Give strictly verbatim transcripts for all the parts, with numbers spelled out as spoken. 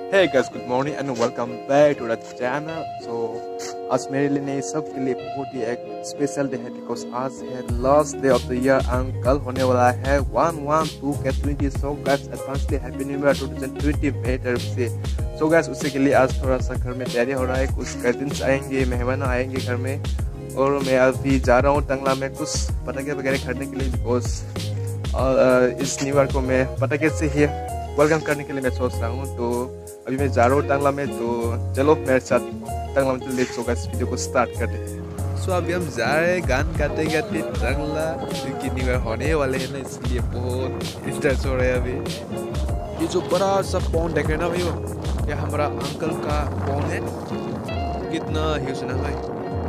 Hey guys, good morning and welcome back to the channel. So आज मेरे लिए नहीं सब के लिए बहुत ही एक स्पेशल डे है because आज है last day of the year and कल होने वाला है one one two K twenty. So guys, advancely happy new year twenty twenty मेरी तरफ से. So guys, उससे के लिए आज थोड़ा सा घर में तैयारी हो रहा है. कुछ कजिन्स आएंगे, मेहमान आएंगे घर में और मैं अभी जा रहा हूँ टंगला में कुछ पटाखे वगैरह खरीदने के लिए because और इस न्यू ईयर को मैं पटाखे से ही वेलकम करने के लिए मैं सोच रहा हूँ. तो अभी मैं जा रहा हूँ टंगला में, तो चलो मेरे साथ टंगला में लेट्स गो गाइस, वीडियो को स्टार्ट करते हैं. सो so, अभी हम जा रहे हैं गान गाते गाते टंगला, क्योंकि न्यू ईयर होने वाले हैं ना, इसलिए बहुत स्ट्रेस हो रहा है. अभी ये जो बड़ा सा पॉन्ड देख रहे हैं ना भाई, ये हमारा अंकल का पॉन्ड है. कितना ह्यूज है ना भाई.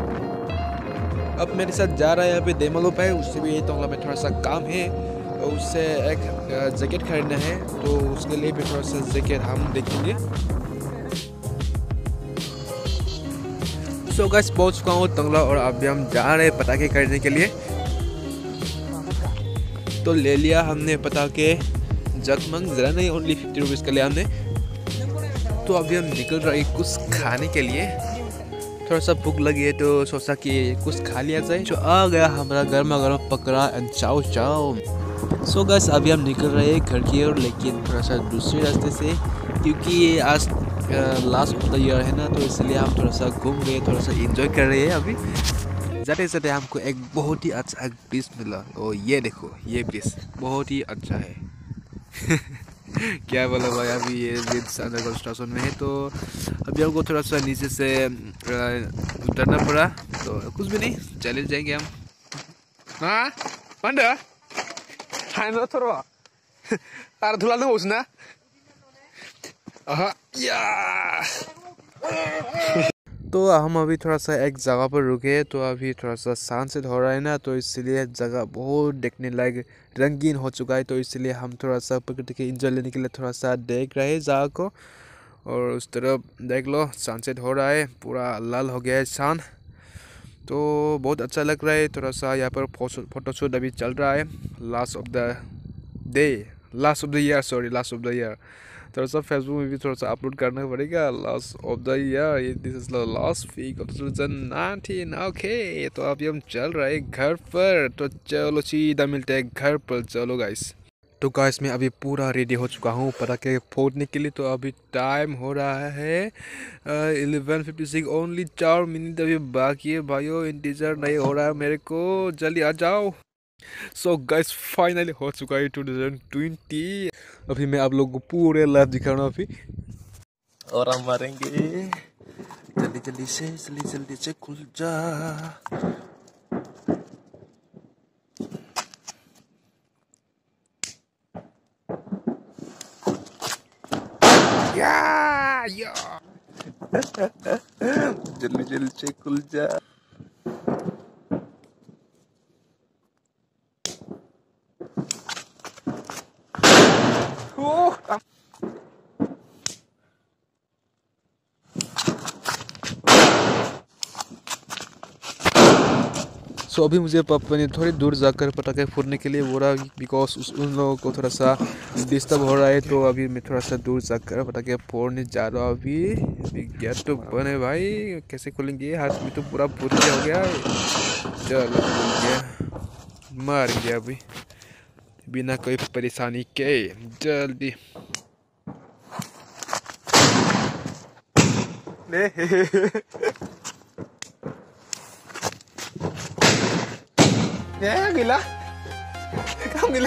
अब मेरे साथ जा रहा है अभी देमलो पे, उससे भी टंगला में थोड़ा सा काम है, उससे एक जैकेट खरीदना है, तो उसके लिए भी थोड़ा सा जैकेट हम देखेंगे. सो गाइस, पहुंच चुका हूँ टंगला और अभी हम जा रहे हैं पटाखे खरीदने के लिए. तो ले लिया हमने पटाखे, जगमग ज़रा नहीं, ओनली फिफ्टी रुपीज़ का लिया हमने. तो अभी हम निकल रहे हैं कुछ खाने के लिए. थोड़ा सा भूख लगी है तो सोचा कि कुछ खा लिया जाए. जो आ गया हमारा गर्मा गर्म पकड़ा एंड चाओ चाओ. सो गाइस, अभी हम निकल रहे हैं घर की ओर, लेकिन थोड़ा सा दूसरे रास्ते से, क्योंकि आज लास्ट ऑफ द ईयर है ना, तो इसलिए हम थोड़ा सा घूम गए, थोड़ा सा एंजॉय कर रहे हैं. अभी जाते जाते हमको एक बहुत ही अच्छा ब्रिज मिला. और ये देखो, ये ब्रिज बहुत ही अच्छा है. क्या बोला भाई, अभी ये ब्रिज अंडर कंस्ट्रक्शन में है, तो अभी हमको थोड़ा सा नीचे से उतरना पड़ा. तो कुछ भी नहीं, चले जाएंगे हम. हाँ पंडा हाइनो थोड़ा तार धुला ना उसना. हाँ या. तो हम अभी थोड़ा सा एक जगह पर रुके. तो अभी थोड़ा सा सनसेट हो रहा है ना, तो इसलिए जगह बहुत देखने लायक रंगीन हो चुका है. तो इसलिए हम थोड़ा सा प्रकृति के एंजॉय लेने के लिए थोड़ा सा देख रहे हैं जगह को. और उस तरफ देख लो, सनसेट हो रहा है, पूरा लाल हो गया है सन. तो बहुत अच्छा लग रहा है. थोड़ा सा यहाँ पर फोटोशूट अभी चल रहा है. Last of the day, last of the year, sorry last of the year. थोड़ा सा फेसबुक में भी थोड़ा सा अपलोड करना पड़ेगा. Last of the year, this is the last week of two thousand nineteen. Okay, तो अभी हम चल रहे हैं घर पर. तो चलो सीधा मिलते हैं घर पर. चलो गाइस. तो गाइस, मैं अभी पूरा रेडी हो चुका हूँ पटाखे फोड़ने के लिए. तो अभी टाइम हो रहा है इलेवन फिफ्टी सिक्स. ओनली चार मिनट अभी बाकी है भाइयों. इंतज़ार नहीं हो रहा है मेरे को, जल्दी आ जाओ. सो गाइस, फाइनली हो चुका है टू थाउजेंड ट्वेंटी. अभी मैं आप लोगों को पूरे लाइव दिखा रहा हूँ अभी. और हम मारेंगे जल्दी जल्दी से, जल्दी जल्दी से खुल जा. या या जल्दी जल्दी से खुल जा. सो so, अभी मुझे पापा ने थोड़ी दूर जाकर पटाखे फोड़ने के लिए बोला, बिकॉज उस उन लोगों को थोड़ा सा डिस्टर्ब हो रहा है. तो अभी मैं थोड़ा सा दूर जाकर पटाखे फोड़ने जा रहा हूँ. अभी अभी गेट तो बने भाई, कैसे खोलेंगे, हाथ में तो पूरा भूत हो गया. चलो गया, मार गया अभी बिना कोई परेशानी के. जल्दी ya gila kamu gila.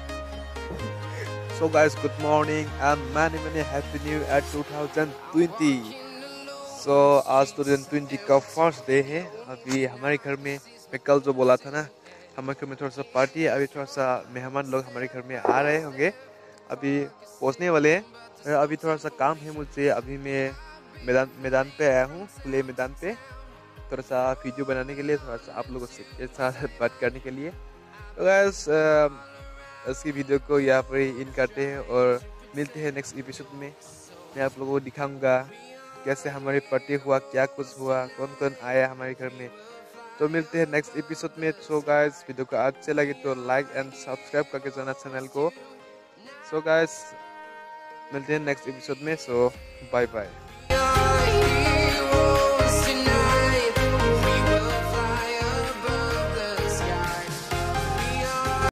So guys, good morning and many many happy new year twenty twenty. So आज ट्वेंटी ट्वेंटी का फर्स्ट डे है. अभी हमारे घर में, मैं कल जो बोला था ना, हमारे घर में थोड़ा सा पार्टी है. अभी थोड़ा सा मेहमान लोग हमारे घर में आ रहे होंगे, अभी पहुंचने वाले हैं. अभी थोड़ा सा काम है मुझे. अभी मैं मैदान मैदान पे आया हूँ, खुले मैदान पे, थोड़ा सा वीडियो बनाने के लिए, थोड़ा सा आप लोगों से एक साथ बात करने के लिए. तो गाइस, इसकी वीडियो को यहाँ पर ही इन करते हैं और मिलते हैं नेक्स्ट एपिसोड में. मैं आप लोगों को दिखाऊंगा कैसे हमारी पार्टी हुआ, क्या कुछ हुआ, कौन कौन आया हमारे घर में. तो मिलते हैं नेक्स्ट एपिसोड में. सो गाइस, वीडियो को अच्छे लगे तो लाइक एंड सब्सक्राइब करके जाना चैनल को. सो गाइस, मिलते हैं नेक्स्ट एपिसोड में। So bye bye.